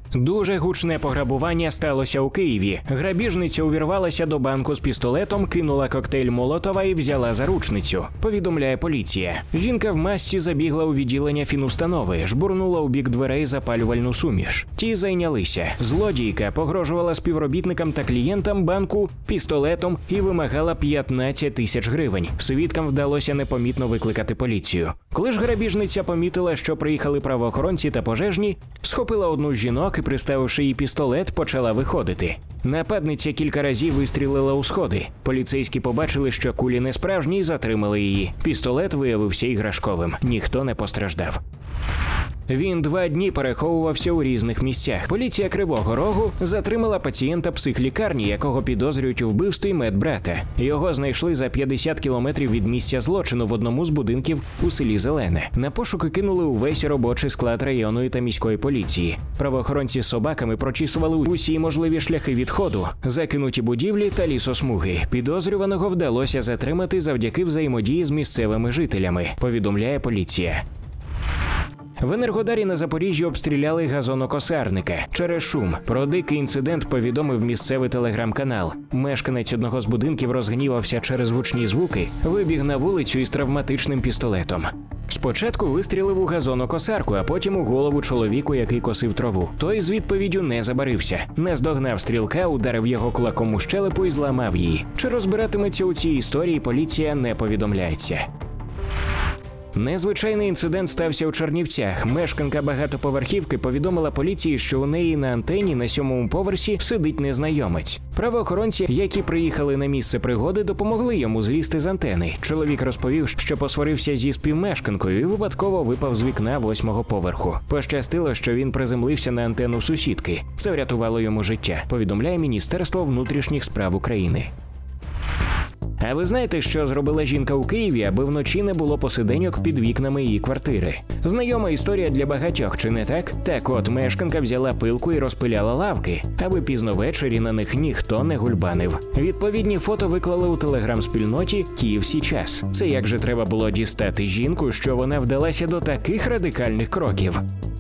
Дуже гучне пограбування сталося у Києві. Грабіжниця увірвалася до банку з пістолетом, кинула коктейль Молотова і взяла заручницю, повідомляє поліція. Жінка в масці забігла у відділення фінустанови, жбурнула у бік дверей запалювальну суміш. Ті зайнялися. Злодійка погрожувала співробітникам та клієнтам банку пістолетом і вимагала 15 тисяч гривень. Свідкам вдалося непомітно викликати поліцію. Коли ж грабіжниця помітила, що приїхали правоохоронці та пожежні, схопила одну з жінок і, приставивши їй пістолет, почала виходити. Нападниця кілька разів вистрілила у сходи. Поліцейські побачили, що кулі не справжні, і затримали її. Пістолет виявився іграшковим. Ніхто не постраждав. Він 2 дні переховувався у різних місцях. Поліція Кривого Рогу затримала пацієнта психлікарні, якого підозрюють у вбивстві медбрата. Його знайшли за 50 кілометрів від місця злочину в одному з будинків у селі Зелене. На пошуки кинули увесь робочий склад районної та міської поліції. Правоохоронці з собаками прочісували усі можливі шляхи відходу, закинуті будівлі та лісосмуги. Підозрюваного вдалося затримати завдяки взаємодії з місцевими жителями, повідомляє поліція. В Енергодарі на Запоріжжі обстріляли газонокосарника через шум. Про дикий інцидент повідомив місцевий телеграм-канал. Мешканець одного з будинків розгнівався через гучні звуки, вибіг на вулицю із травматичним пістолетом. Спочатку вистрілив у газонокосарку, а потім у голову чоловіку, який косив траву. Той з відповіддю не забарився. Наздогнав стрілка, ударив його кулаком у щелепу і зламав її. Чи розбиратиметься у цій історії, поліція не повідомляється. Незвичайний інцидент стався у Чернівцях. Мешканка багатоповерхівки повідомила поліції, що у неї на антені на 7-му поверсі сидить незнайомець. Правоохоронці, які приїхали на місце пригоди, допомогли йому злізти з антени. Чоловік розповів, що посварився зі співмешканкою і випадково випав з вікна 8-го поверху. Пощастило, що він приземлився на антенну сусідки. Це врятувало йому життя, повідомляє Міністерство внутрішніх справ України. А ви знаєте, що зробила жінка у Києві, аби вночі не було посиденьок під вікнами її квартири? Знайома історія для багатьох, чи не так? Так от, мешканка взяла пилку і розпиляла лавки, аби пізно ввечері на них ніхто не гульбанив. Відповідні фото виклали у телеграм-спільноті «Київ сейчас». Це як же треба було дістати жінку, що вона вдалася до таких радикальних кроків?